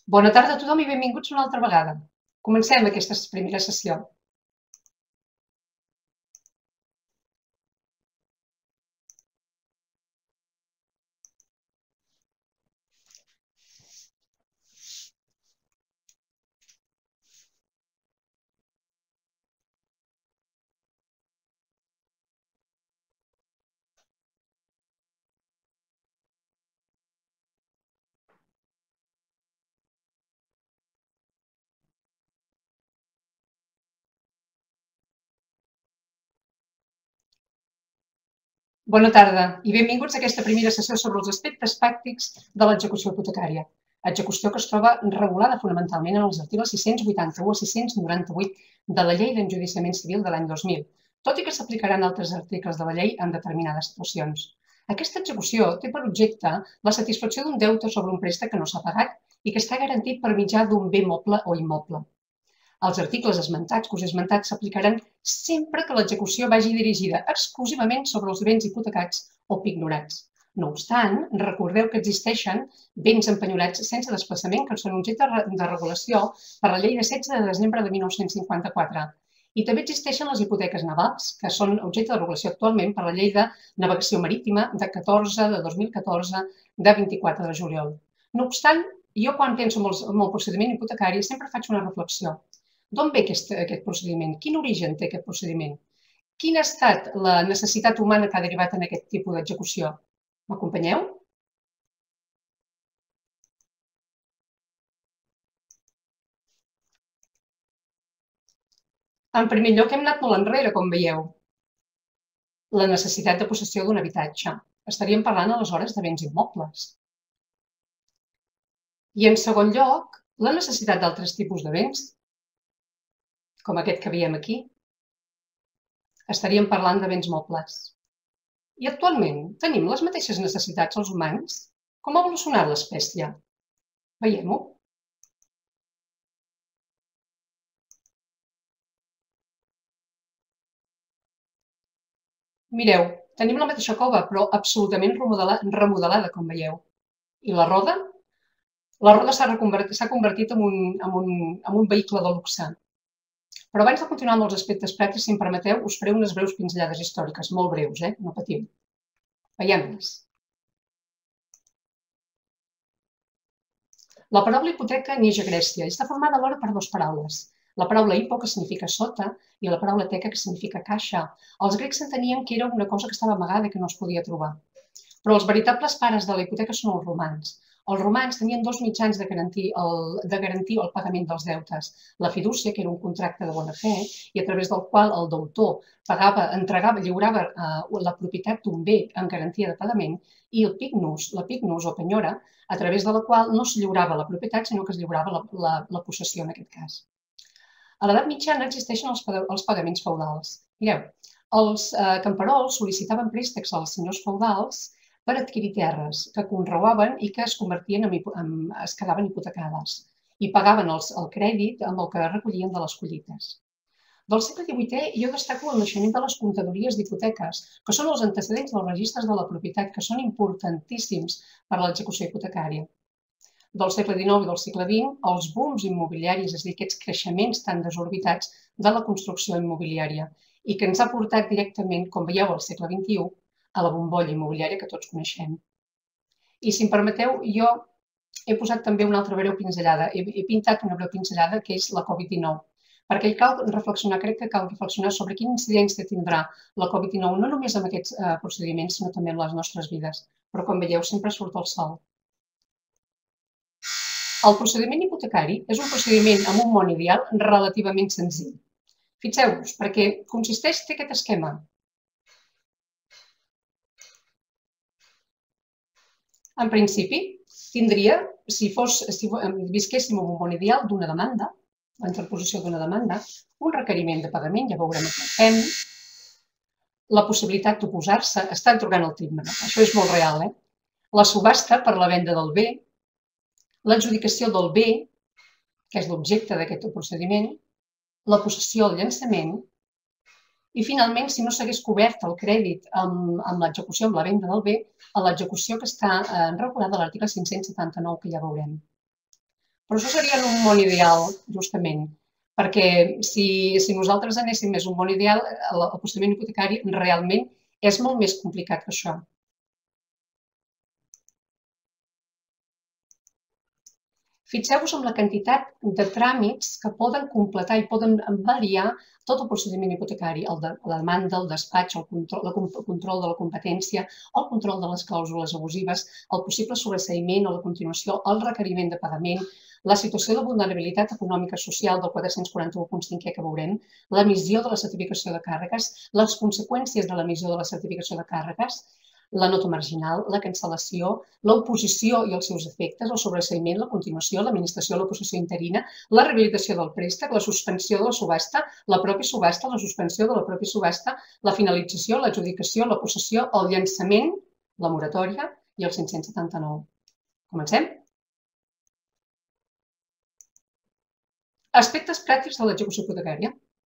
Bona tarda a tothom i benvinguts una altra vegada. Comencem aquesta primera sessió. Bona tarda i benvinguts a aquesta primera sessió sobre els aspectes pràctics de l'execució hipotecària. Execució que es troba regulada fonamentalment en els articles 681 a 698 de la Llei d'Enjudiciament Civil de l'any 2000, tot i que s'aplicaran altres articles de la llei en determinades situacions. Aquesta execució té per objecte la satisfacció d'un deute sobre un préstec que no s'ha pagat i que està garantit per mitjà d'un bé moble o immoble. Els articles esmentats que us he esmentat s'aplicaran sempre que l'execució vagi dirigida exclusivament sobre els béns hipotecats o pignorats. No obstant, recordeu que existeixen béns empenyorats sense desplaçament que són objecte de regulació per la Llei de 16 de desembre de 1954. I també existeixen les hipoteques navals, que són objecte de regulació actualment per la Llei de Navegació Marítima de 2014, de 24 de juliol. No obstant, jo quan penso en el procediment hipotecari sempre faig una reflexió. D'on ve aquest procediment? Quin origen té aquest procediment? Quina ha estat la necessitat humana que ha derivat en aquest tipus d'execució? M'acompanyeu? En primer lloc, hem anat molt enrere, com veieu. La necessitat de possessió d'un habitatge. Estaríem parlant aleshores de béns immobles. I en segon lloc, la necessitat d'altres tipus de béns, com aquest que veiem aquí. Estaríem parlant de béns mobles. I actualment tenim les mateixes necessitats els humans? Com ha evolucionat l'espècie? Veiem-ho. Mireu, tenim la mateixa cova, però absolutament remodelada, com veieu. I la roda? La roda s'ha convertit en un vehicle de luxe. Però abans de continuar amb els aspectes pràctics, si em permeteu, us faré unes breus pinzellades històriques, molt breus, no patiu. Veiem-les. La paraula hipoteca neix a Grècia i està formada alhora per dues paraules. La paraula hipo, que significa sota, i la paraula teca, que significa caixa. Els grecs entenien que era una cosa que estava amagada i que no es podia trobar. Però els veritables pares de la hipoteca són els romans. Els romans tenien dos mitjans de garantir el pagament dels deutes. La fidúcia, que era un contracte de bona fe, i a través del qual el deutor lliurava la propietat d'un bé en garantia de pagament, i el pignus, la pignus o penyora, a través de la qual no es lliurava la propietat, sinó que es lliurava la possessió en aquest cas. A l'edat mitjana existeixen els pagaments feudals. Mireu, els camperols sol·licitaven préstecs als senyors feudals per adquirir terres que conreaven i que es quedaven hipotecades i pagaven el crèdit amb el que recollien de les collites. Del segle XVIII jo destaco el naixement de les comptadories d'hipoteques, que són els antecedents dels registres de la propietat, que són importantíssims per a l'execució hipotecària. Del segle XIX i del segle XX, els booms immobiliaris, és a dir, aquests creixements tan desorbitats de la construcció immobiliària i que ens ha portat directament, com veieu, al segle XXI, a la bombolla immobiliària que tots coneixem. I si em permeteu, jo he posat també una altra breu pinzellada. He pintat una breu pinzellada que és la Covid-19, perquè cal reflexionar, crec que cal reflexionar sobre quina incidència tindrà la Covid-19, no només amb aquests procediments, sinó també en les nostres vides. Però, com veieu, sempre surt el sol. El procediment hipotecari és un procediment amb un món ideal relativament senzill. Fixeu-vos, perquè té aquest esquema. En principi, tindria, si visquéssim en un món ideal d'una demanda, la interposició d'una demanda, un requeriment de pagament, ja veurem què fem, la possibilitat d'oposar-se, està atorgant el timbre, això és molt real, la subhasta per la venda del bé, l'adjudicació del bé, que és l'objecte d'aquest procediment, la possessió, el llançament, i finalment, si no s'hagués cobert el crèdit amb l'execució, amb la venda del bé, a l'execució que està regulada a l'article 579, que ja veurem. Però això seria en un món ideal, justament, perquè si nosaltres anéssim més a un món ideal, el procediment hipotecari realment és molt més complicat que això. Fixeu-vos en la quantitat de tràmits que poden completar i poden variar tot el procediment hipotecari, la demanda, el despatx, el control de la competència, el control de les clàusules abusives, el possible sobreseïment o la continuació, el requeriment de pagament, la situació de vulnerabilitat econòmica social del 441.5è que veurem, l'emissió de la certificació de càrregues, les conseqüències de l'emissió de la certificació de càrregues, la nota marginal, la cancel·lació, l'oposició i els seus efectes, el sobreseïment, la continuació, l'administració, la possessió interina, la rehabilitació del préstec, la suspensió de la subhasta, la pròpia subhasta, la suspensió de la pròpia subhasta, la finalització, l'adjudicació, la possessió, el llançament, la moratòria i el 579. Comencem? Aspectes pràctics de l'execució hipotecària.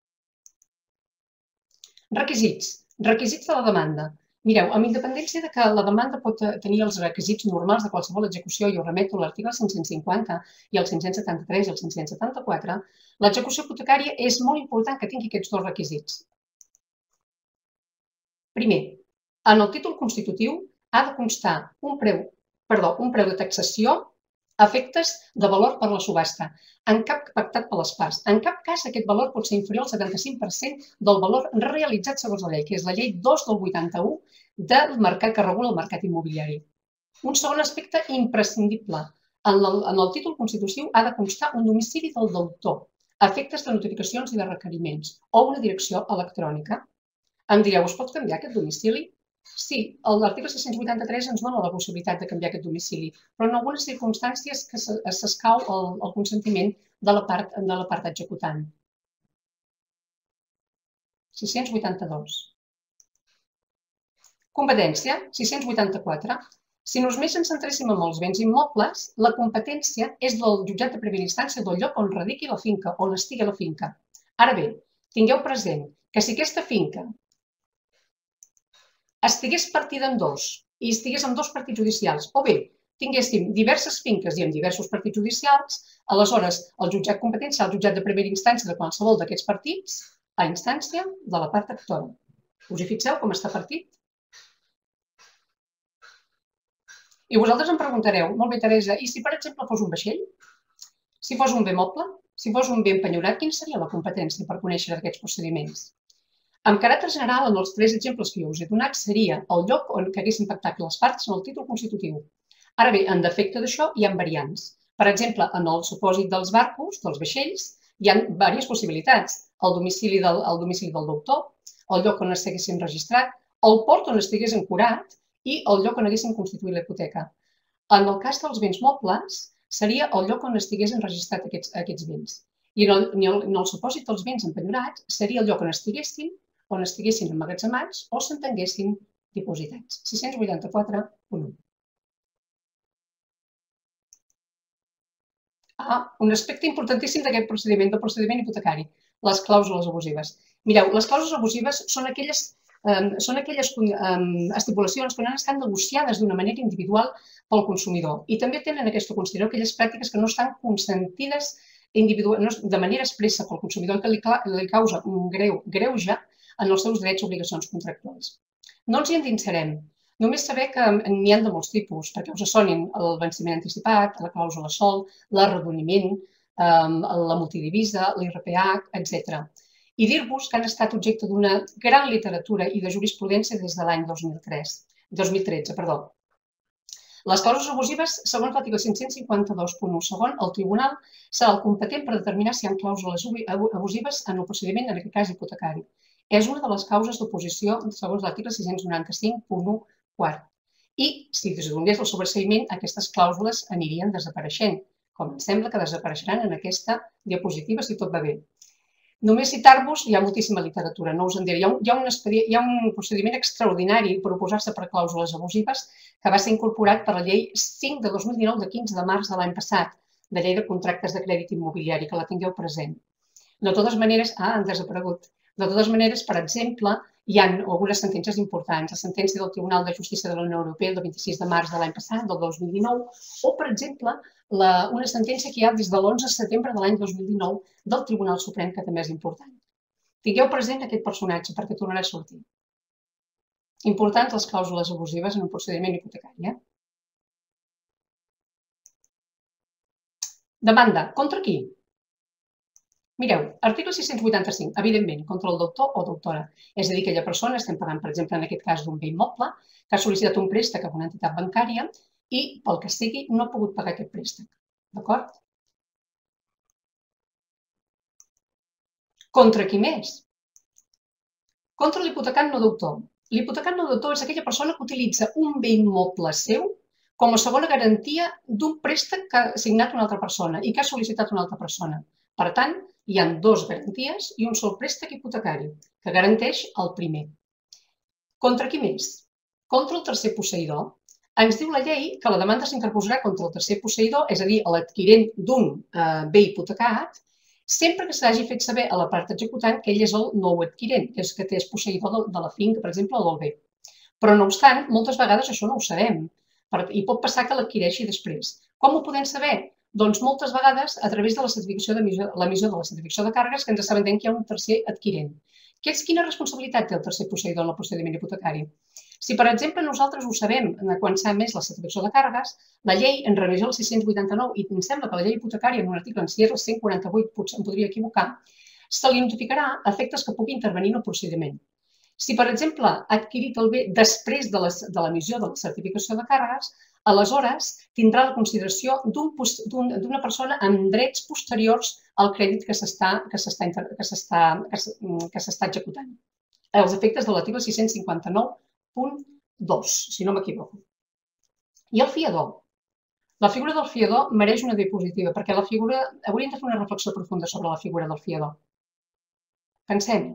Requisits. Requisits de la demanda. Mireu, amb independència de que la demanda pot tenir els requisits normals de qualsevol execució, i us remeto a l'article 550 i el 573 i el 574, l'execució hipotecària és molt important que tingui aquests dos requisits. Primer, en el títol constitutiu ha de constar un preu de taxació a efectes de valor per la subhasta, en cap pactat per les parts. En cap cas aquest valor pot ser inferior al 75% del valor realitzat segons la llei, que és la llei 2 del 81 del mercat que regula el mercat immobiliari. Un segon aspecte imprescindible. En el títol constitutiu ha de constar un domicili del deutor, a efectes de notificacions i de requeriments, o una direcció electrònica. Em direu, es pot canviar aquest domicili? Sí, l'article 683 ens dona la possibilitat de canviar aquest domicili, però en algunes circumstàncies que s'escau el consentiment de la part executant. 682. Competència, 684. Si només ens centréssim en els béns immobles, la competència és del jutjat de primera instància del lloc on radiqui la finca, on estigui la finca. Ara bé, tingueu present que si aquesta finca estigués partida en dos i estigués en dos partits judicials, o bé tinguéssim diverses finques i en diversos partits judicials, aleshores el jutjat competent serà el jutjat de primera instància de qualsevol d'aquests partits a instància de la part actora. Us hi fixeu com està partit? I vosaltres em preguntareu, molt bé, Teresa, i si per exemple fos un vaixell? Si fos un bé moble? Si fos un bé empenyorat, quina seria la competència per conèixer aquests procediments? Amb caràcter general, en els tres exemples que jo us he donat, seria el lloc on haguessin pactat les parts en el títol constitutiu. Ara bé, en defecte d'això hi ha variants. Per exemple, en el supòsit dels barcos, dels vaixells, hi ha diverses possibilitats. El domicili del deutor, el lloc on estiguessin registrat, el port on estigués ancorat i el lloc on haguessin constituït la hipoteca. En el cas dels béns mobles, seria el lloc on estiguessin registrat aquests béns. I en el supòsit dels béns empenyorats seria el lloc on estiguessin emmagatzemats o s'entenguessin dipositats. 684.1. Un aspecte importantíssim d'aquest procediment, del procediment hipotecari, les clàusules abusives. Mireu, les clàusules abusives són aquelles estipulacions que no han estat negociades d'una manera individual pel consumidor i també tenen aquesta consideració aquelles pràctiques que no estan consentides de manera expressa pel consumidor i que li causa un greuge en els seus drets i obligacions contractuals. No ens hi endinsarem, només saber que n'hi ha de molts tipus, perquè us sonin el venciment anticipat, la clàusula sol, l'arredoniment, la multidivisa, l'IRPH, etc. I dir-vos que han estat objecte d'una gran literatura i de jurisprudència des de l'any 2013. Les clàusules abusives, segons l'article 552.1 segon, el tribunal serà el competent per determinar si hi ha clàusules abusives en el procediment, en aquest cas hipotecari. És una de les causes d'oposició segons l'article 695.1 quart. I si es donés el sobreseïment, aquestes clàusules anirien desapareixent, com em sembla que desapareixeran en aquesta diapositiva si tot va bé. Només citar-vos, hi ha moltíssima literatura, no us en diré. Hi ha un procediment extraordinari per oposar-se per clàusules abusives que va ser incorporat per la llei 5 de 2019 de 15 de març de l'any passat, de llei de contractes de crèdit immobiliari, que la tingueu present. De totes maneres, han desaparegut. De totes maneres, per exemple, hi ha algunes sentències importants. La sentència del Tribunal de Justícia de la Unió Europea del 26 de març de l'any passat, del 2019, o, per exemple, una sentència que hi ha des de l'11 de setembre de l'any 2019 del Tribunal Suprem, que també és important. Tingueu present aquest personatge perquè tornarà a sortir. Importants les clàusules abusives en un procediment hipotecari. Demanda. Contra qui? Mireu, article 685, evidentment, contra el deutor o deutora. És a dir, aquella persona, estem parlant, per exemple, en aquest cas d'un bé immoble, que ha sol·licitat un préstec a una entitat bancària i, pel que sigui, no ha pogut pagar aquest préstec. D'acord? Contra qui més? Contra l'hipotecant no deutor. L'hipotecant no deutor és aquella persona que utilitza un bé immoble seu com a segona garantia d'un préstec que ha signat una altra persona i que ha sol·licitat una altra persona. Per tant, hi ha dues garanties i un sol préstec hipotecari que garanteix el primer. Contra qui més? Contra el tercer posseïdor. Ens diu la llei que la demanda s'interposarà contra el tercer posseïdor, és a dir, l'adquirent d'un bé hipotecat, sempre que s'hagi fet saber a la part executant que ell és el nou adquirent, que és posseïdor de la finca, per exemple, o del bé. Però, no obstant, moltes vegades això no ho sabem i pot passar que l'adquireixi després. Com ho podem saber? Doncs moltes vegades a través de l'emissió de la certificació de càrregues que ens assabentem que hi ha un tercer adquirent. Quina responsabilitat té el tercer posseïdor en el procediment hipotecari? Si, per exemple, nosaltres ho sabem quan s'ha emès la certificació de càrregues, la llei en revisió el 689, i em sembla que la llei hipotecària en un article, si és el 148, potser em podria equivocar, se li notificarà efectes que pugui intervenir en el procediment. Si, per exemple, ha adquirit el bé després de l'emissió de la certificació de càrregues, aleshores tindrà la consideració d'una persona amb drets posteriors al crèdit que s'està executant. Els efectes de l'article 659.2, si no m'equivoco. I el fiador. La figura del fiador mereix una diapositiva, perquè hauríem de fer una reflexió profunda sobre la figura del fiador. Pensem.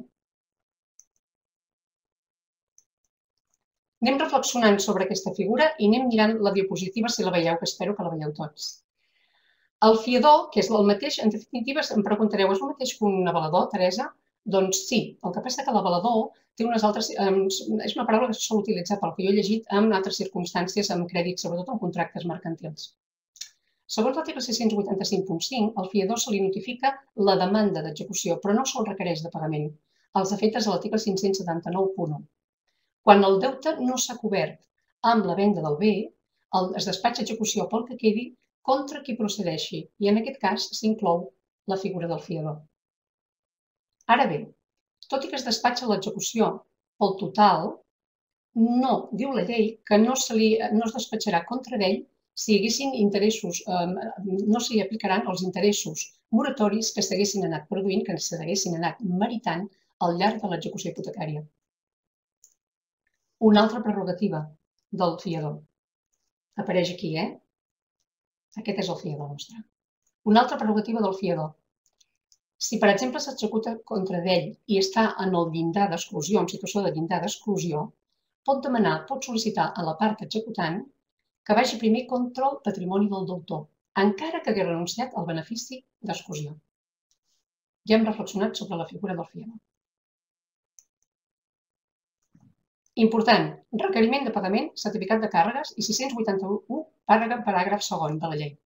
Anem reflexionant sobre aquesta figura i anem mirant la diapositiva, si la veieu, que espero que la veieu tots. El fiador, que és el mateix, en definitiva, em preguntareu, és el mateix que un avalador, Teresa? Doncs sí, el que passa que l'avalador té unes altres... És una paraula que se sol utilitzar pel que jo he llegit en altres circumstàncies, en crèdits, sobretot en contractes mercantils. Segons l'article 685.5, al fiador se li notifica la demanda d'execució, però no se'l requereix de pagament, als efectes de l'article 579.1. Quan el deute no s'ha cobert amb la venda del bé, es despatxa execució pel que quedi contra qui procedeixi, i en aquest cas s'inclou la figura del fiador. Ara bé, tot i que es despatxa l'execució pel total, no diu la llei que no es despatxarà contra d'ell si hi haguessin interessos, no s'hi aplicaran els interessos moratoris que s'haguessin anat produint, que s'haguessin anat meritant al llarg de l'execució hipotecària. Una altra prerrogativa del fiador. Apareix aquí, Aquest és el fiador nostre. Una altra prerrogativa del fiador. Si, per exemple, s'executa contra d'ell i està en el llindar d'exclusió, en situació de llindar d'exclusió, pot sol·licitar a la part executant que vagi primer contra el patrimoni del deutor, encara que hagués renunciat al benefici d'exclusió. Ja hem reflexionat sobre la figura del fiador. Important, requeriment de pagament, certificat de càrregues i 681, paràgraf segon de la llei.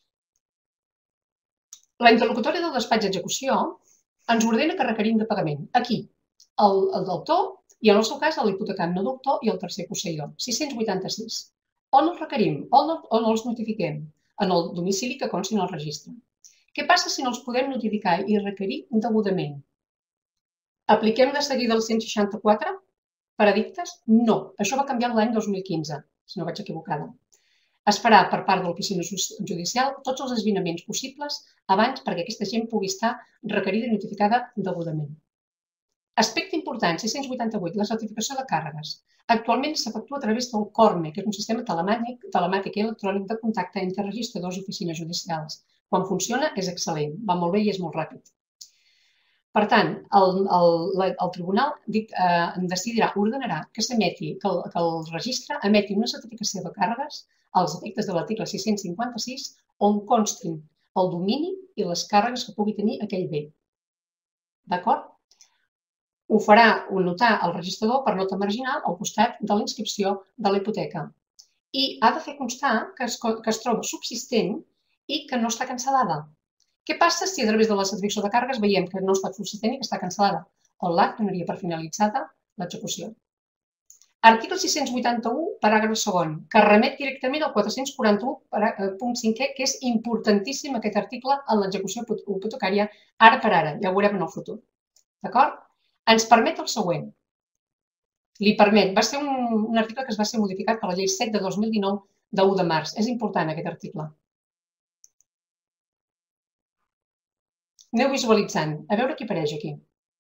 La interlocutòria del despatx d'execució ens ordena que requerim de pagament. Aquí, el deutor i, en el seu cas, l'hipotecant no deutor i el tercer posseïdor. 686. On els requerim? On els notifiquem? En el domicili que consti en el registre. Què passa si no els podem notificar i requerir degudament? Apliquem de seguida el 164? Per edictes? No. Això va canviar l'any 2015, si no vaig equivocada. Esperar per part de l'oficina judicial tots els esvinaments possibles abans perquè aquesta gent pugui estar requerida i notificada degudament. Aspecte important, 688, la certificació de càrregues. Actualment s'efectua a través del CORME, que és un sistema telemàtic i electrònic de contacte entre registradors i oficines judicials. Quan funciona és excel·lent, va molt bé i és molt ràpid. Per tant, el tribunal decidirà, ordenarà que el registre emeti una certificació de càrregues als efectes de l'article 656 on constin el domini i les càrregues que pugui tenir aquell bé. D'acord? ho farà notar el registrador per nota marginal al costat de la inscripció de la hipoteca. I ha de fer constar que es troba subsistent i que no està cancel·lada. Què passa si a través de la certificació de càrregues veiem que no està subsistent i que està cancel·lada? El LAC donaria per finalitzada l'execució. Article 681, paràgraf segon, que remet directament al 441.5è, que és importantíssim aquest article en l'execució hipotecària ara per ara, ja ho veurem en el futur. D'acord? Ens permet el següent. Li permet, va ser un article que es va ser modificat per la llei 7 de 2019 de 1 de març. És important aquest article. Aneu visualitzant. A veure què apareix aquí.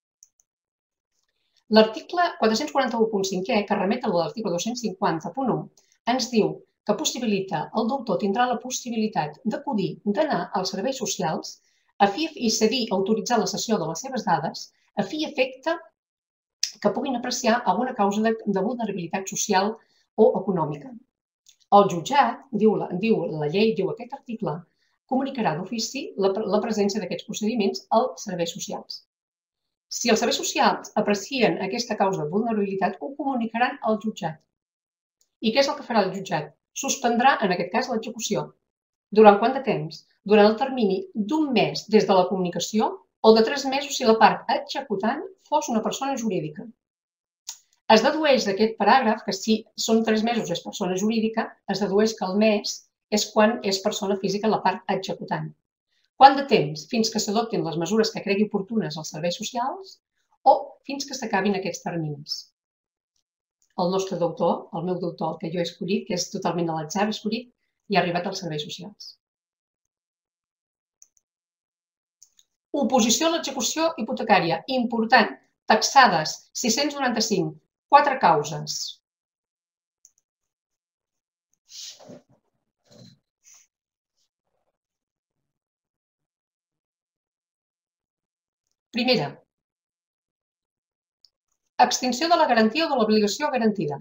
L'article 441.5è, que remet a l'article 250.1, ens diu que possibilita, el deutor tindrà la possibilitat d'acudir, d'anar als serveis socials i cedir, autoritzar la cessió de les seves dades a fi i efecte que puguin apreciar alguna causa de vulnerabilitat social o econòmica. El jutjat, diu la llei, diu aquest article, comunicarà d'ofici la presència d'aquests procediments als serveis socials. Si els serveis socials aprecien aquesta causa de vulnerabilitat, ho comunicaran al jutjat. I què és el que farà el jutjat? Suspendrà, en aquest cas, l'execució. Durant quant de temps? Durant el termini d'un mes des de la comunicació o de 3 mesos si la part executant fos una persona jurídica. Es dedueix d'aquest paràgraf que si són 3 mesos és persona jurídica, es dedueix que el mes és quan és persona física la part executant. Quant de temps? Fins que s'adoptin les mesures que cregui oportunes als serveis socials o fins que s'acabin aquests terminis. El nostre deutor, el meu deutor, el que jo he escollit, que és totalment a l'atzar escollit, i ha arribat als serveis socials. Oposició a l'execució hipotecària. Important. Taxades. 695. 4 causes. Primera. Extinció de la garantia o de l'obligació garantida.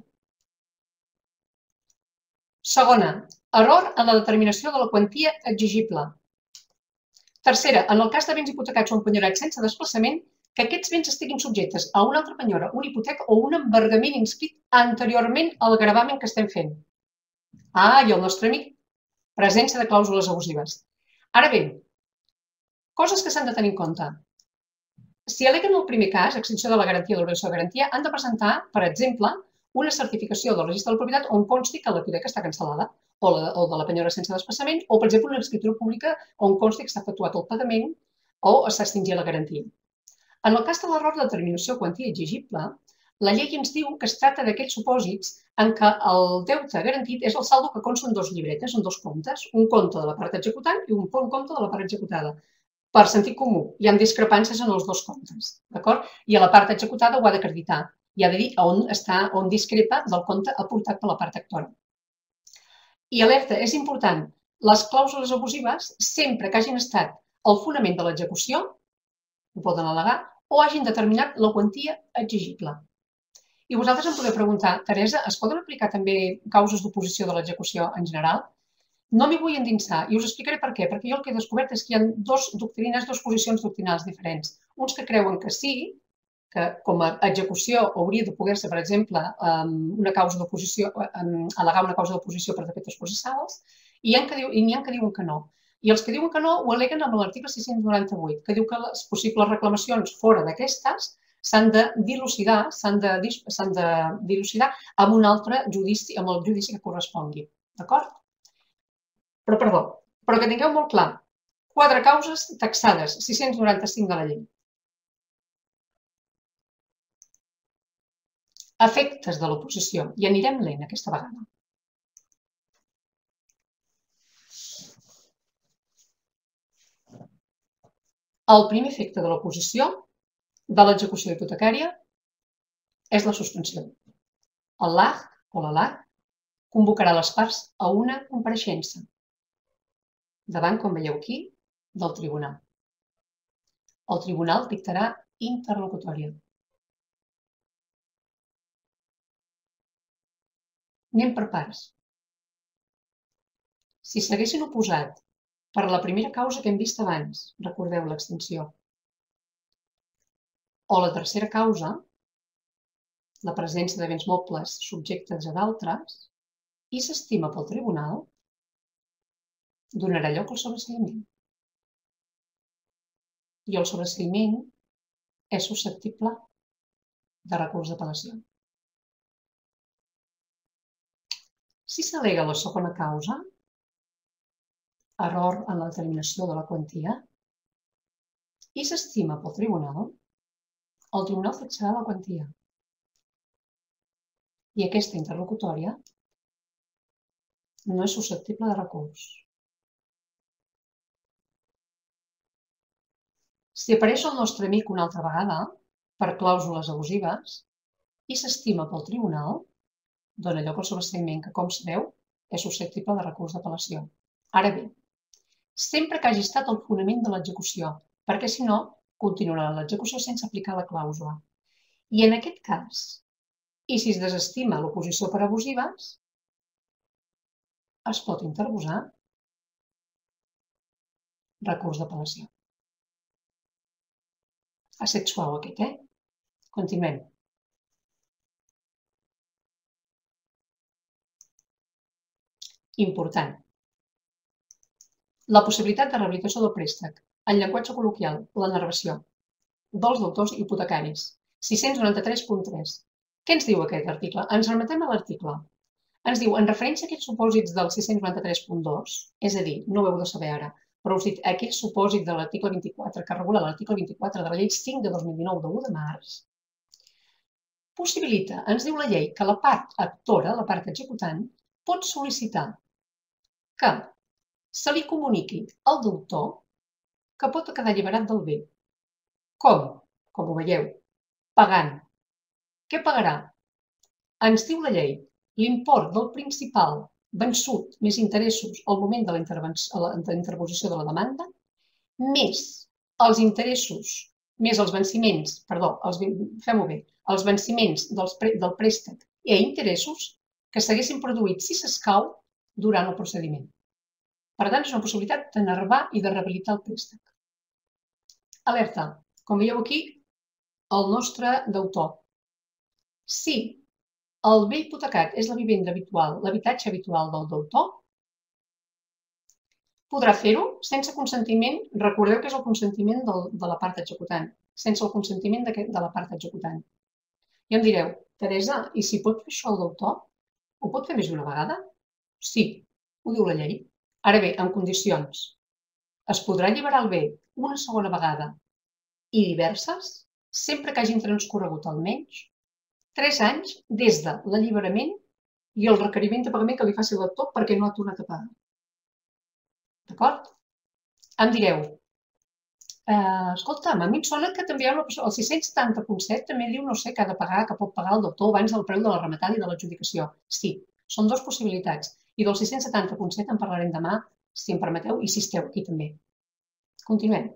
Segona. Error en la determinació de la quantia exigible. Tercera. En el cas de béns hipotecats o empenyorats sense desplaçament, que aquests béns estiguin subjectes a una altra penyora, una hipoteca o un embargament inscrit anteriorment al gravamen que estem fent. I el nostre amic, presència de clàusules abusives. Ara bé, coses que s'han de tenir en compte. Si aleguen el primer cas, extinció de la garantia o l'obligació de garantia, han de presentar, per exemple, una certificació del registre de la propietat on consti que la hipoteca està cancel·lada o de la penyora sense desplaçament o, per exemple, una escriptura pública on consti que s'ha efectuat el pagament o s'ha extingit la garantia. En el cas de l'error de determinació de quantia exigible, la llei ens diu que es tracta d'aquells supòsits en què el deute garantit és el saldo que consta en 2 llibretes, en 2 comptes, un compte de la part executant i un compte de la part executada. Per sentit comú, hi ha discrepàncies en els 2 comptes, d'acord? I a la part executada ho ha d'acreditar i ha de dir on discrepa del compte aportat per la part actora. I alerta, és important, les clàusules abusives, sempre que hagin estat el fonament de l'execució, ho poden al·legar, o hagin determinat la quantia exigible. I vosaltres em podeu preguntar, Teresa, es poden aplicar també causes d'oposició de l'execució en general? No m'hi vull endinsar i us explicaré per què. Perquè jo el que he descobert és que hi ha 2 posicions doctrinals diferents. Uns que creuen que sí, que com a execució hauria de poder-se, per exemple, una causa d'oposició, al·legar una causa d'oposició per defectes processals, i n'hi ha que diuen que no. I els que diuen que no ho al·leguen amb l'article 698, que diu que les possibles reclamacions fora d'aquestes s'han de dilucidar amb un altre judici, amb el judici que correspongui. D'acord? Però que tingueu molt clar, 4 causes taxades, 695 de la llei. Efectes de l'oposició. I anirem lent aquesta vegada. El primer efecte de l'oposició de l'execució hipotecària és la suspensió. El LAC o la LAC convocarà les parts a una compareixença davant, com veieu aquí, del tribunal. El tribunal dictarà interlocutòria. Anem per parts. Si s'haguessin oposat per la primera causa que hem vist abans, recordeu l'extinció, o la tercera causa, la presència de béns mobles subjectes a d'altres i s'estima pel tribunal, donarà lloc al sobreseïment. I el sobreseïment és susceptible de recurs d'apel·lació. Si s'al·lega la segona causa, error en la determinació de la quantia, i s'estima pel tribunal, el tribunal fixarà la quantia. I aquesta interlocutòria no és susceptible de recurs. Si apareix el nostre amic una altra vegada, per clàusules abusives, i s'estima pel tribunal, dona lloc al sobreseïment que, com sabeu, és susceptible de recurs d'apel·lació. Ara bé, sempre que hagi estat el fonament de l'execució, perquè si no, continuarà l'execució sense aplicar la clàusula. I en aquest cas, i si es desestima l'oposició per abusives, es pot interposar recurs d'apel·lació. Ha set suau aquest, Continuem. Important. La possibilitat de rehabilitació del préstec, en llenguatge col·loquial, la narració, dels deutors hipotecaris. 693.3. Què ens diu aquest article? Ens remetem a l'article. Ens diu, en referència a aquells supòsits del 693.2, és a dir, no ho heu de saber ara, però us dic, aquell supòsit de l'article 24, que regula l'article 24 de la llei 5 de 2019 de 1 de març, possibilita, ens diu la llei, que la part actora, la part executant, pot sol·licitar que se li comuniqui al deutor que pot quedar alliberat del bé. Com? Com ho veieu? Pagant. Què pagarà? Ens diu la llei, l'import del principal vençut més interessos al moment de la interposició de la demanda, més els interessos, més els venciments, perdó, fem-ho bé, els venciments del préstec i interessos que s'haguessin produït si s'escau durant el procediment. Per tant, és una possibilitat de nervar i de rehabilitar el préstec. Alerta, com veieu aquí, el nostre deutor. Si el bé hipotecat és la vivenda habitual, l'habitatge habitual del deutor, podrà fer-ho sense consentiment, recordeu que és el consentiment de la part executant, sense el consentiment de la part executant. I em direu, Teresa, i si pot fer això el deutor, ho pot fer més d'una vegada? Sí, ho diu la llei. Ara bé, en condicions. Es podrà alliberar el bé una segona vegada i diverses, sempre que hagin transcorregut almenys 3 anys des de l'alliberament i el requeriment de pagament que li faci el deutor perquè no ha tornat a pagar. D'acord? Em direu, escolta'm, a mi em sona que també hi ha el 670.7 també diu, no sé, que ha de pagar, que pot pagar el deutor abans del preu de la rematada i de l'adjudicació. Sí, són dues possibilitats. I del 670.7 en parlarem demà, si em permeteu, i si esteu aquí també. Continuem.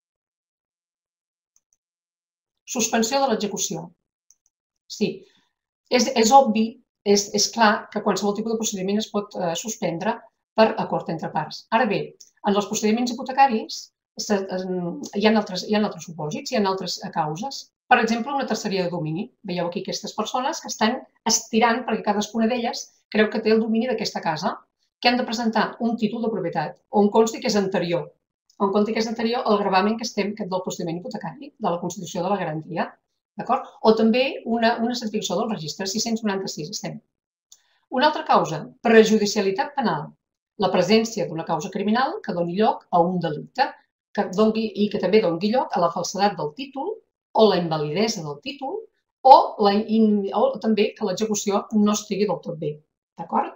Suspensió de l'execució. Sí, és obvi, és clar que qualsevol tipus de procediment es pot suspendre per acord entre parts. Ara bé, en els procediments hipotecaris hi ha altres supòsits, hi ha altres causes. Per exemple, una terceria de domini. Veieu aquí aquestes persones que estan estirant perquè cadascuna d'elles creu que té el domini d'aquesta casa, que han de presentar un títol de propietat on consti que és anterior. On consti que és anterior el gravamen del procediment hipotecari, de la constitució de la garantia. O també una certificació del registre, 696 estem. Una altra causa, prejudicialitat penal. La presència d'una causa criminal que doni lloc a un delicte i que també doni lloc a la falsedat del títol o la invalidesa del títol o també que l'execució no estigui del tot bé. D'acord?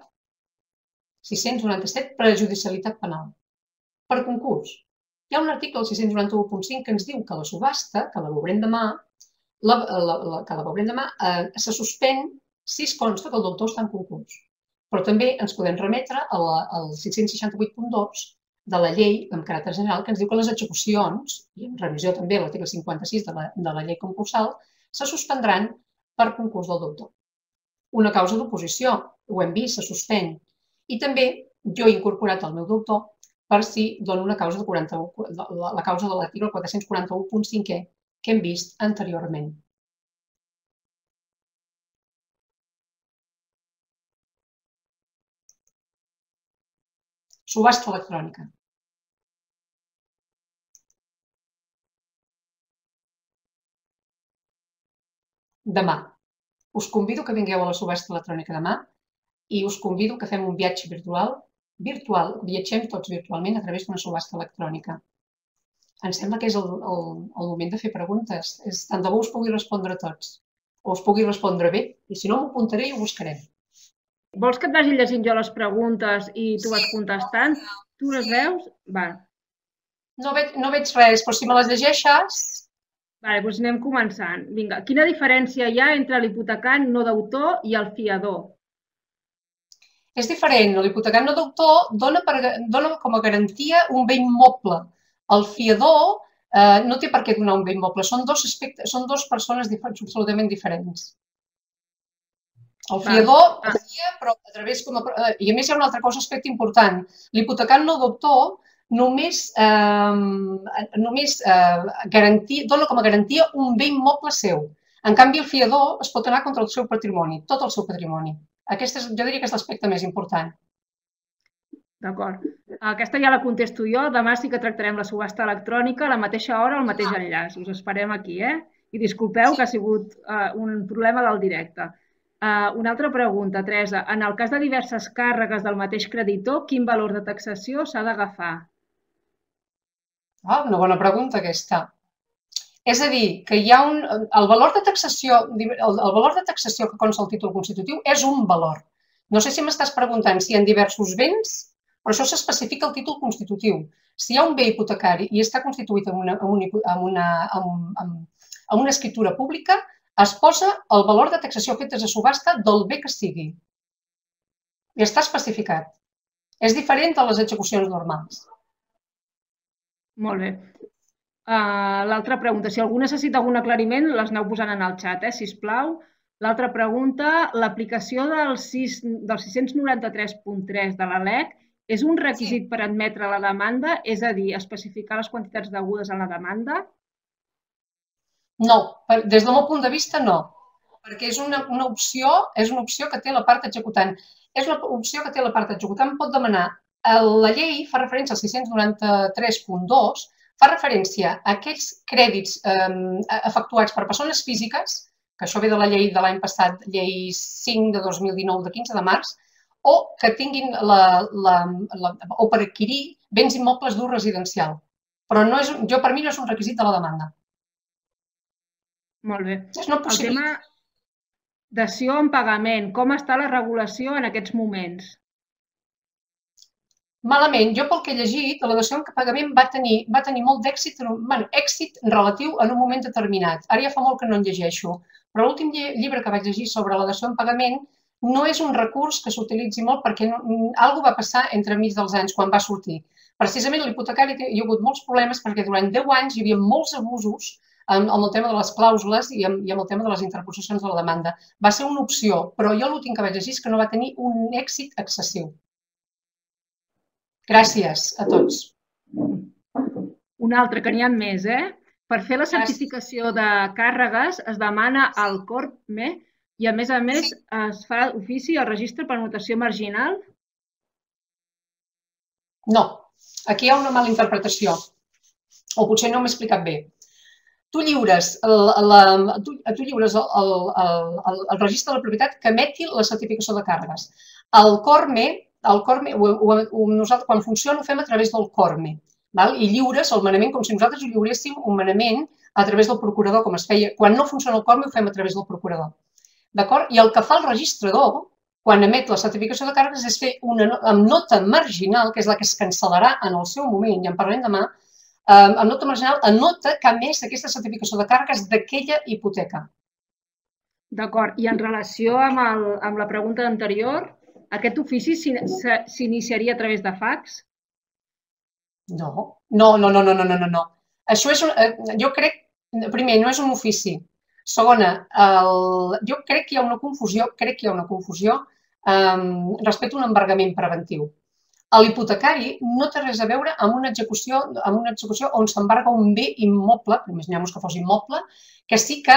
697, prejudicialitat penal. Per concurs, hi ha un article, el 691.5, que ens diu que la subhasta, que la veurem demà, se suspèn si es consta que el deutor està en concurs. Però també ens podem remetre al 568.2 de la llei, amb caràcter general, que ens diu que les execucions, i en revisió també a l'article 56 de la llei concursal, se suspendran per concurs del deutor. Una causa d'oposició, ho hem vist, se suspèn. I també jo he incorporat el meu deutor per si dono una causa la causa de l'article 441.5è que hem vist anteriorment. Subhasta electrònica. Demà. Us convido que vingueu a la subhasta electrònica demà i us convido que fem un viatge virtual, viatgem tots virtualment a través d'una subhasta electrònica. Em sembla que és el moment de fer preguntes. Tant de bo us pugui respondre a tots, o us pugui respondre bé, i si no m'ho apuntaré i ho buscarem. Vols que et vagi llegint jo les preguntes i tu vas contestant? Tu les veus? Va. No veig res, però si me les llegeixes... Vale, doncs anem començant. Vinga, quina diferència hi ha entre l'hipotecant no deutor i el fiador? És diferent. L'hipotecant no deutor dona com a garantia un bé immoble. El fiador no té per què donar un bé immoble. Són dues persones absolutament diferents. El fiador però a través com a... I a més hi ha una altra cosa, aspecte important. L'hipotecant no deutor només dona com a garantia un bé immoble seu. En canvi, el fiador es pot anar contra el seu patrimoni, tot el seu patrimoni. Aquest jo diria que és l'aspecte més important. D'acord. Aquesta ja la contesto jo. Demà sí que tractarem la subhasta electrònica a la mateixa hora, al mateix enllaç. Us esperem aquí, I disculpeu que ha sigut un problema del directe. Una altra pregunta, Teresa. En el cas de diverses càrregues del mateix creditor, quin valor de taxació s'ha d'agafar? Una bona pregunta aquesta. És a dir, que hi ha el valor de taxació que consta al títol constitutiu és un valor. No sé si m'estàs preguntant si hi ha diversos béns, però això s'especifica al títol constitutiu. Si hi ha un bé hipotecari i està constituït amb una escriptura pública, es posa el valor de taxació fet des de subhasta del bé que sigui. I està especificat. És diferent de les execucions normals. Molt bé. L'altra pregunta, si algú necessita algun aclariment, les aneu posant en el xat, sisplau. L'altra pregunta, l'aplicació del 693.3 de la LEC és un requisit per admetre la demanda, és a dir, especificar les quantitats degudes a la demanda? No, des del meu punt de vista no, perquè és una opció que té la part executant. És una opció que té la part executant, pot demanar. La llei fa referència al 693.2, fa referència a aquells crèdits efectuats per persones físiques, que això ve de la llei de l'any passat, llei 5 de 2019, de 15 de març, o que tinguin o per adquirir béns immobles d'ús residencial. Però per mi no és un requisit de la demanda. Molt bé. És una possibilitat. El tema dació en pagament, com està la regulació en aquests moments? Malament. Jo, pel que he llegit, la dació en pagament va tenir molt d'èxit, èxit relatiu en un moment determinat. Ara ja fa molt que no en llegeixo, però l'últim llibre que vaig llegir sobre la dació en pagament no és un recurs que s'utilitzi molt perquè alguna va passar entremig dels anys quan va sortir. Precisament l'hipotecari hi ha hagut molts problemes perquè durant 10 anys hi havia molts abusos amb el tema de les clàusules i amb el tema de les interposicions de la demanda. Va ser una opció, però jo l'últim que vaig llegir és que no va tenir un èxit excessiu. Gràcies a tots. Un altre, que n'hi ha més, Per fer la certificació de càrregues es demana al CORME i, a més, es fa ofici al registre per anotació marginal? No. Aquí hi ha una mala interpretació. O potser no m'he explicat bé. Tu lliures el registre de la propietat que emeti la certificació de càrregues. El CORME, nosaltres quan funciona ho fem a través del CORME i lliures el manament com si nosaltres lliuréssim un manament a través del procurador, com es feia. Quan no funciona el CORME ho fem a través del procurador. I el que fa el registrador, quan emet la certificació de càrregues, és fer amb nota marginal, que és la que es cancel·larà en el seu moment, i en parlarem demà, amb nota marginal, anota que ha emès aquesta certificació de càrregues d'aquella hipoteca. D'acord. I en relació amb la pregunta anterior, aquest ofici s'iniciaria a través de fax? No. Això és, jo crec, primer, no és un ofici. Segona, jo crec que hi ha una confusió respecte a un embargament preventiu. L'hipotecari no té res a veure amb una execució on s'embarga un bé immoble, imagineu-vos que fos immoble, que sí que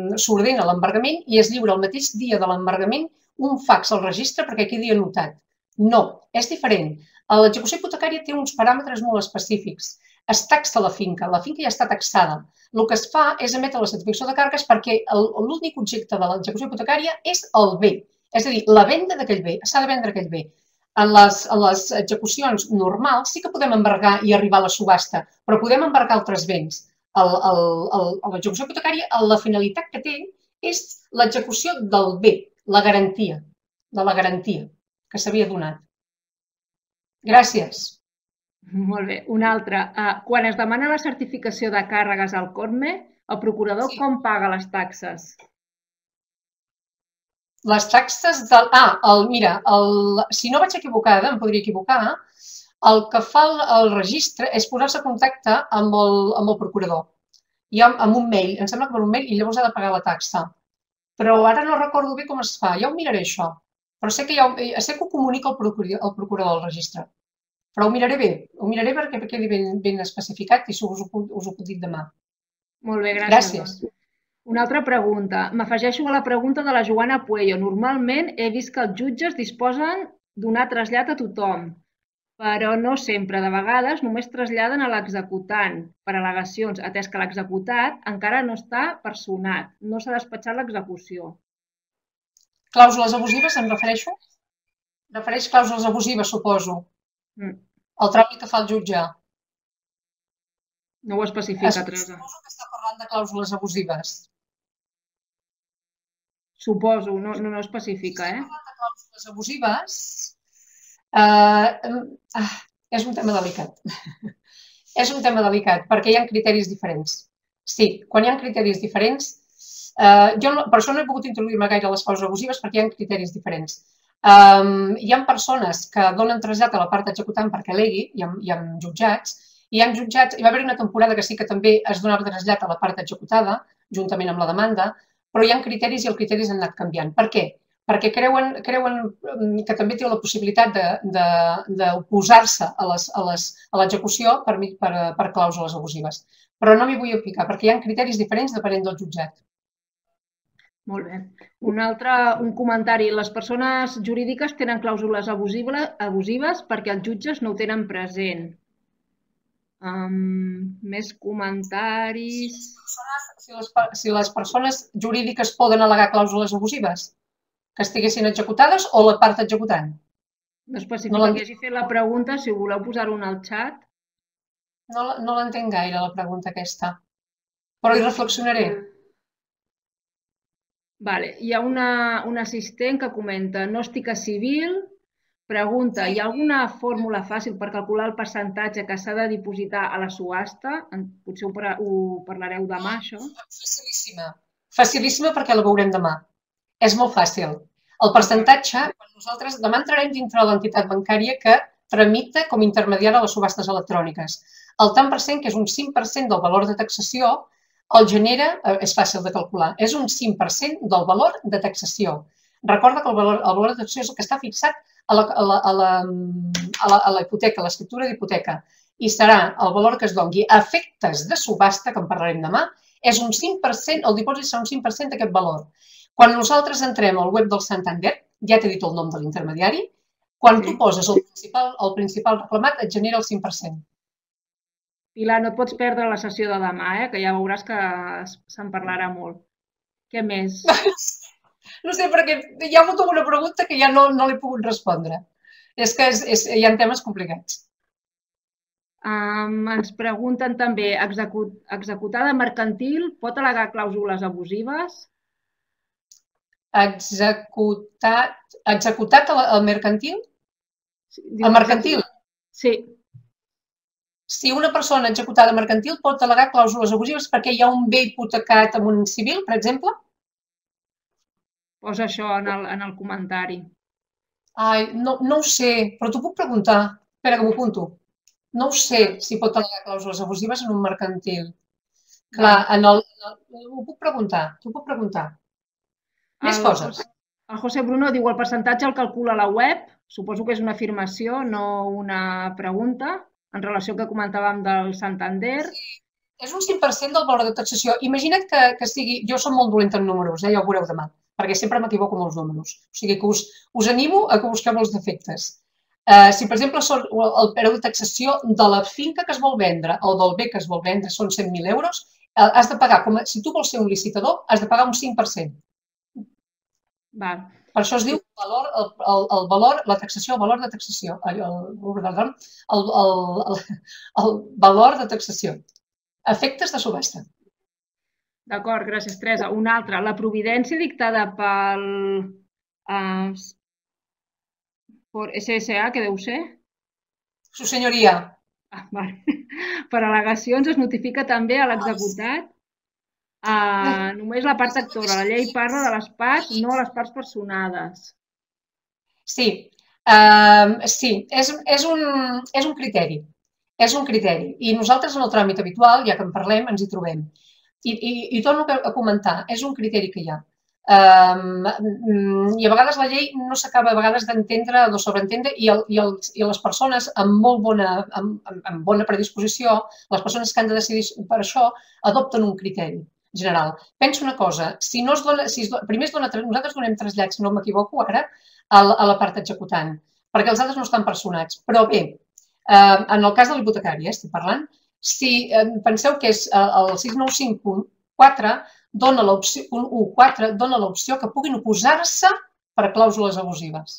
s'ordena l'embargament i es lliura el mateix dia de l'embargament un fax al registre perquè quedi anotat. No, és diferent. L'execució hipotecària té uns paràmetres molt específics. Es taxa la finca ja està taxada. El que es fa és emetre la certificació de càrregues perquè l'únic objecte de l'execució hipotecària és el bé, és a dir, la venda d'aquell bé, s'ha de vendre aquell bé. En les execucions normals sí que podem embargar i arribar a la subhasta, però podem embargar altres béns. L'execució hipotecària, la finalitat que té és l'execució del bé, la garantia, de la garantia que s'havia donat. Gràcies. Molt bé. Una altra. Quan es demana la certificació de càrregues al CORME, el procurador com paga les taxes? Les taxes del... mira, si no vaig equivocada, em podria equivocar, el que fa el registre és posar-se en contacte amb el procurador. Amb un mail, em sembla que per un mail, i llavors ha de pagar la taxa. Però ara no recordo bé com es fa, ja ho miraré això. Però sé que ho comunica el procurador del registre. Però ho miraré perquè quedi ben especificat i us ho puc dir demà. Molt bé, gràcies. Una altra pregunta. M'afegeixo a la pregunta de la Joana Puello. Normalment he vist que els jutges disposen donar trasllat a tothom, però no sempre. De vegades només traslladen a l'executant per al·legacions, atès que l'executat encara no està personat, no s'ha despatxat l'execució. Clàusules abusives, em refereixo? Refereix clàusules abusives, suposo. El tràmit que fa el jutge. No ho especifica, Teresa. Suposo que està parlant de clàusules abusives. Suposo, no especifica, Si parlant de clàusules abusives, és un tema delicat. És un tema delicat, perquè hi ha criteris diferents. Sí, quan hi ha criteris diferents, jo per això no he pogut introduir-me gaire a les clàusules abusives perquè hi ha criteris diferents. Hi ha persones que donen trasllat a la part executant perquè al·legui, hi ha jutjats, hi va haver una temporada que sí que també es donava trasllat a la part executada, juntament amb la demanda, però hi ha criteris i els criteris han anat canviant. Per què? Perquè creuen que també té la possibilitat d'oposar-se a l'execució per clàusules abusives. Però no m'hi vull aplicar perquè hi ha criteris diferents depenent del jutjat. Molt bé. Un comentari. Les persones jurídiques tenen clàusules abusives perquè els jutges no ho tenen present. Més comentaris... Si les persones jurídiques poden al·legar clàusules abusives, que estiguessin executades o la part executant? No especifica que hagi fet la pregunta, si voleu posar-ho en el xat. No l'entenc gaire, la pregunta aquesta, però hi reflexionaré. Hi ha un assistent que comenta, no estic a civil, pregunta, hi ha alguna fórmula fàcil per calcular el percentatge que s'ha de dipositar a la subhasta? Potser ho parlareu demà, això. Facilíssima. Facilíssima perquè la veurem demà. És molt fàcil. El percentatge, nosaltres demà entrarem dintre de l'entitat bancària que tramita com a intermediària a les subhastes electròniques. El tant per cent, que és un 5% del valor de taxació, el genera, és fàcil de calcular, és un 5% del valor de taxació. Recorda que el valor de taxació és el que està fixat a la hipoteca, a l'escriptura d'hipoteca, i serà el valor que es doni a efectes de subhasta, que en parlarem demà, és un 5%, el dipòsit serà un 5% d'aquest valor. Quan nosaltres entrem al web del Santander, ja t'he dit el nom de l'intermediari, quan tu poses el principal reclamat et genera el 5%. Pilar, no et pots perdre la sessió de demà, que ja veuràs que se'n parlarà molt. Què més? No sé, perquè hi ha hagut una pregunta que ja no l'he pogut respondre. És que hi ha temes complicats. Ens pregunten també, executada mercantil pot al·legar clàusules abusives? Executat al mercantil? Al mercantil? Sí. Si una persona executada mercantil pot al·legar clàusules abusives perquè hi ha un bé hipotecat en un civil, per exemple? Posa això en el comentari. No ho sé, però t'ho puc preguntar. Espera que m'ho apunto. No ho sé si pot al·legar clàusules abusives en un mercantil. Clar, ho puc preguntar, t'ho puc preguntar. Més coses. El José Bruno diu el percentatge el calcula la web. Suposo que és una afirmació, no una pregunta, en relació al que comentàvem del Santander. Sí, és un 5% del valor de taxació. Imagina't que sigui... Jo som molt dolenta en números, ja ho veureu demà, perquè sempre m'equivoco amb els números. O sigui que us animo a que busqueu els defectes. Si, per exemple, el preu de taxació de la finca que es vol vendre o del bé que es vol vendre són 100.000 euros, has de pagar, si tu vols ser un licitador, has de pagar un 5%. Per això es diu el valor, la taxació, el valor de taxació, el valor de taxació. Efectes de subhasta. D'acord, gràcies, Teresa. Una altra, la providència dictada pel SSA, que deu ser? Su senyoria. Per al·legacions es notifica també a l'executat només la part actora. La llei parla de les parts, no a les parts personades. Sí, és un criteri. És un criteri. I nosaltres en el tràmit habitual, ja que en parlem, ens hi trobem. I torno a comentar, és un criteri que hi ha. I a vegades la llei no s'acaba d'entendre o de sobreentendre i les persones amb molt bona predisposició, les persones que han de decidir per això, adopten un criteri general. Penso una cosa, primer nosaltres donem trasllat, si no m'equivoco ara, a la part executant, perquè els altres no estan personats. Però bé, en el cas de l'hipotecari, estic parlant, si penseu que és el 695.4 dona l'opció que puguin oposar-se per clàusules abusives.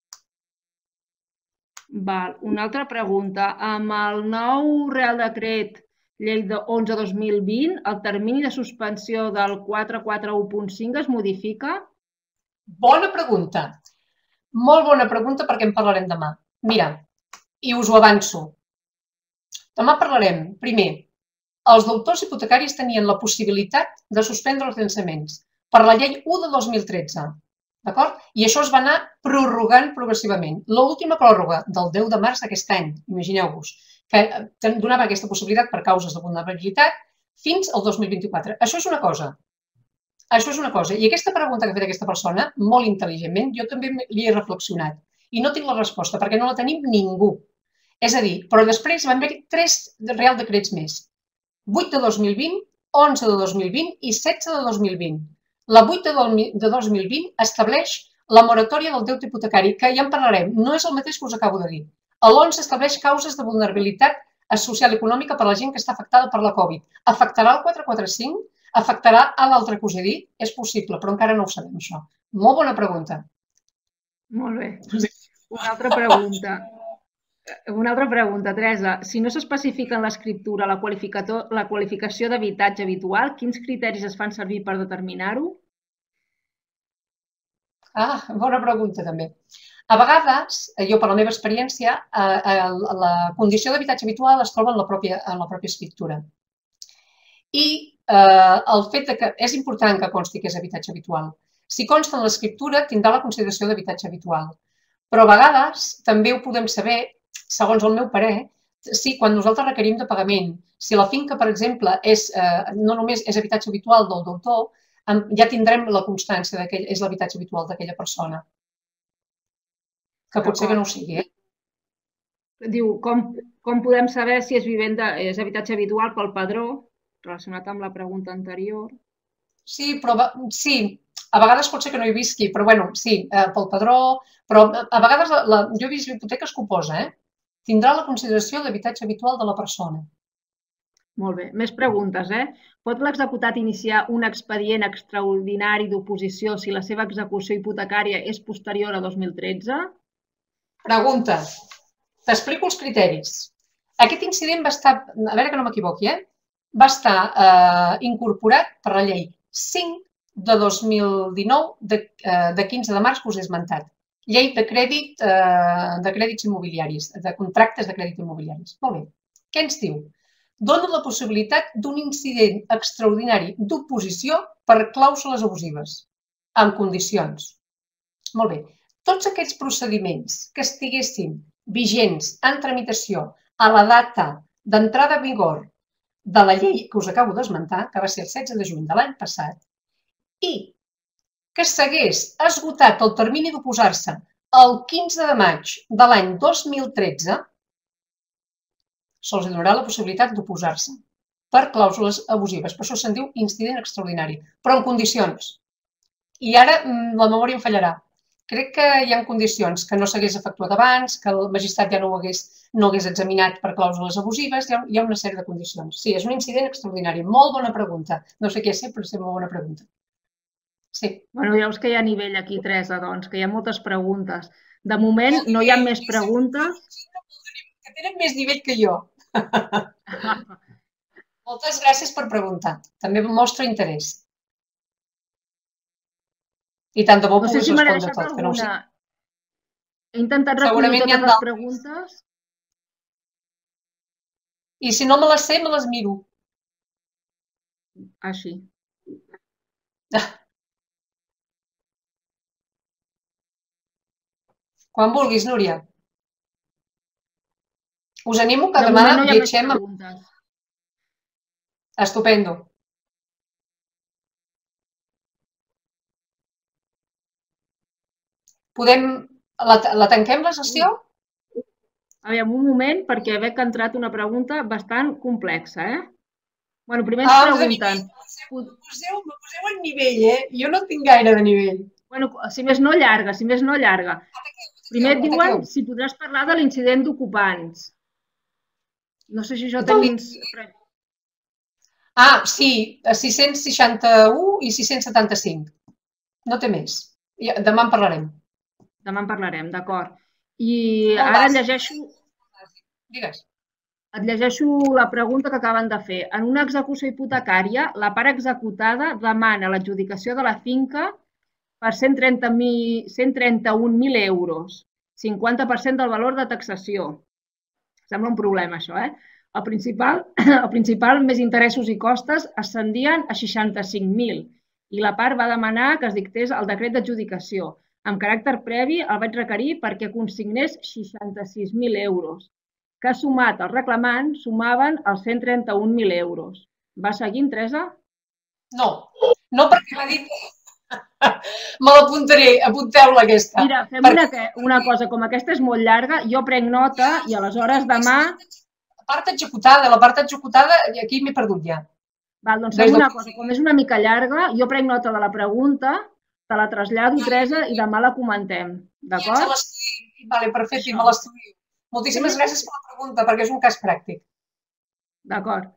Una altra pregunta. Amb el nou Real Decret Llei 11/2020, el termini de suspensió del 441.5 es modifica? Bona pregunta. Molt bona pregunta perquè en parlarem demà. Mira, i us ho avanço. Demà parlarem, primer, els deutors hipotecaris tenien la possibilitat de suspendre els llançaments per la llei 1 de 2013, d'acord? I això es va anar prorrogant progressivament. L'última pròrroga del 10 de març d'aquest any, imagineu-vos, que donava aquesta possibilitat per causes de vulnerabilitat fins al 2024. Això és una cosa. Això és una cosa. I aquesta pregunta que ha fet aquesta persona, molt intel·ligentment, jo també l'hi he reflexionat. I no tinc la resposta, perquè no la tenim ningú. És a dir, però després van haver-hi 3 Real Decrets més. 8 de 2020, 11 de 2020 i 16 de 2020. La 8 de 2020 estableix la moratòria del deute hipotecari, que ja en parlarem, no és el mateix que us acabo de dir. L'11 estableix causes de vulnerabilitat social i econòmica per a la gent que està afectada per la Covid. Afectarà el 445? Afectarà a l'altre que us he dit? És possible, però encara no ho sabem, això. Molt bona pregunta. Molt bé. Una altra pregunta, Teresa. Si no s'especifica en l'escriptura la qualificació d'habitatge habitual, quins criteris es fan servir per determinar-ho? Bona pregunta, també. A vegades, jo per la meva experiència, la condició d'habitatge habitual es troba en la pròpia escriptura. I el fet que és important que consti que és habitatge habitual. Si consta en l'escriptura, tindrà la consideració d'habitatge habitual. Però a vegades també ho podem saber, segons el meu parer, si quan nosaltres requerim de pagament, si la finca, per exemple, no només és habitatge habitual del deutor, ja tindrem la constància que és l'habitatge habitual d'aquella persona. Que pot ser que no ho sigui, Diu, com podem saber si és habitatge habitual pel padró, relacionat amb la pregunta anterior? Sí, a vegades pot ser que no hi visqui, però bueno, sí, pel padró, però a vegades jo he vist l'hipoteca que ho posa, tindrà la consideració d'habitatge habitual de la persona. Molt bé. Més preguntes, Pot l'executat iniciar un expedient extraordinari d'oposició si la seva execució hipotecària és posterior a 2013? Pregunta. T'explico els criteris. Aquest incident va estar, a veure que no m'equivoqui, va estar incorporat per la llei 5 de 2019 de 15 de març que us he esmentat. Llei de crèdits immobiliaris, de contractes de crèdit immobiliaris. Molt bé. Què ens diu? Dona la possibilitat d'un incident extraordinari d'oposició per clàusules abusives, amb condicions. Molt bé. Tots aquests procediments que estiguessin vigents en tramitació a la data d'entrada en vigor de la llei que us acabo d'esmentar, que va ser el 16 de juny de l'any passat, i que s'hagués esgotat el termini d'oposar-se el 15 de maig de l'any 2013, se'ls donarà la possibilitat d'oposar-se per clàusules abusives. Per això se'n diu incident extraordinari, però en condicions. I ara la memòria em fallarà. Crec que hi ha condicions que no s'hagués efectuat abans, que el magistrat ja no ho hagués examinat per clàusules abusives, hi ha una sèrie de condicions. Sí, és un incident extraordinari. Molt bona pregunta. No sé què és, però és molt bona pregunta. Sí. Bueno, veus que hi ha nivell aquí, Teresa, doncs, que hi ha moltes preguntes. De moment no hi ha més preguntes. Que tenen més nivell que jo. Moltes gràcies per preguntar. També mostra interès. I tant de bo pogués respondre tot, que no ho sé. He intentat recollir totes les preguntes. I si no me les sé, me les miro. Així. Quan vulguis, Núria. Us animo que demà viatgem amb... Estupendo. La tanquem, la sessió? Aviam, un moment, perquè veig que ha entrat una pregunta bastant complexa, Bueno, primer ens pregunten... Me poseu en nivell, Jo no tinc gaire de nivell. Bueno, si més no llarga, si més no llarga. Primer et diuen si podràs parlar de l'incident d'ocupants. No sé si això tens... Ah, sí, 661 i 675. No té més. Demà en parlarem. Demà en parlarem, d'acord. I ara et llegeixo... Digues. Et llegeixo la pregunta que acaben de fer. En una execució hipotecària, la part executada demana l'adjudicació de la finca per 131.000 euros, 50% del valor de taxació. Sembla un problema, això, El principal, més interessos i costes, ascendien a 65.000 i la part va demanar que es dictés el decret d'adjudicació. Amb caràcter previ el vaig requerir perquè consignés 66.000 euros, que sumat als reclamants sumaven els 131.000 euros. Va seguint, Teresa? No perquè m'ha dit... Me l'apuntaré, apunteu-la aquesta. Mira, fem una cosa, com aquesta és molt llarga, jo prenc nota i aleshores demà... La part executada, aquí m'he perdut ja. Val, doncs fem una cosa, com és una mica llarga, jo prenc nota de la pregunta, te la trasllado, Teresa, i demà la comentem, d'acord? Vale, perfecte, me l'estudio. Moltíssimes gràcies per la pregunta, perquè és un cas pràctic. D'acord.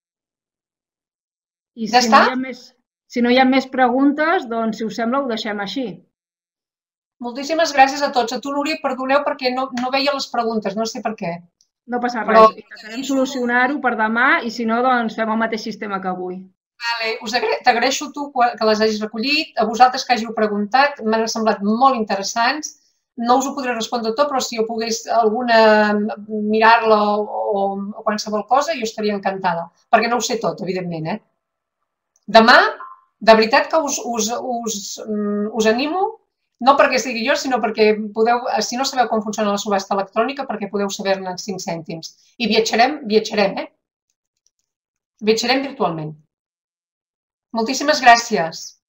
I ja està? Si no hi ha més preguntes, doncs, si us sembla, ho deixem així. Moltíssimes gràcies a tots. A tu, Núria, perdoneu perquè no veia les preguntes, no sé per què. No passa res. Intentarem solucionar-ho per demà i, si no, doncs fem el mateix sistema que avui. T'agraeixo tu que les hagis recollit, a vosaltres que hàgiu preguntat, m'han semblat molt interessants. No us ho podré respondre tot, però si jo pogués alguna mirar-la o qualsevol cosa, jo estaria encantada, perquè no ho sé tot, evidentment. Demà, de veritat que us animo, no perquè sigui jo, sinó perquè podeu, si no sabeu com funciona la subhasta electrònica, perquè podeu saber-ne en 5 cèntims. I viatjarem, Viatjarem virtualment. Moltíssimes gràcies.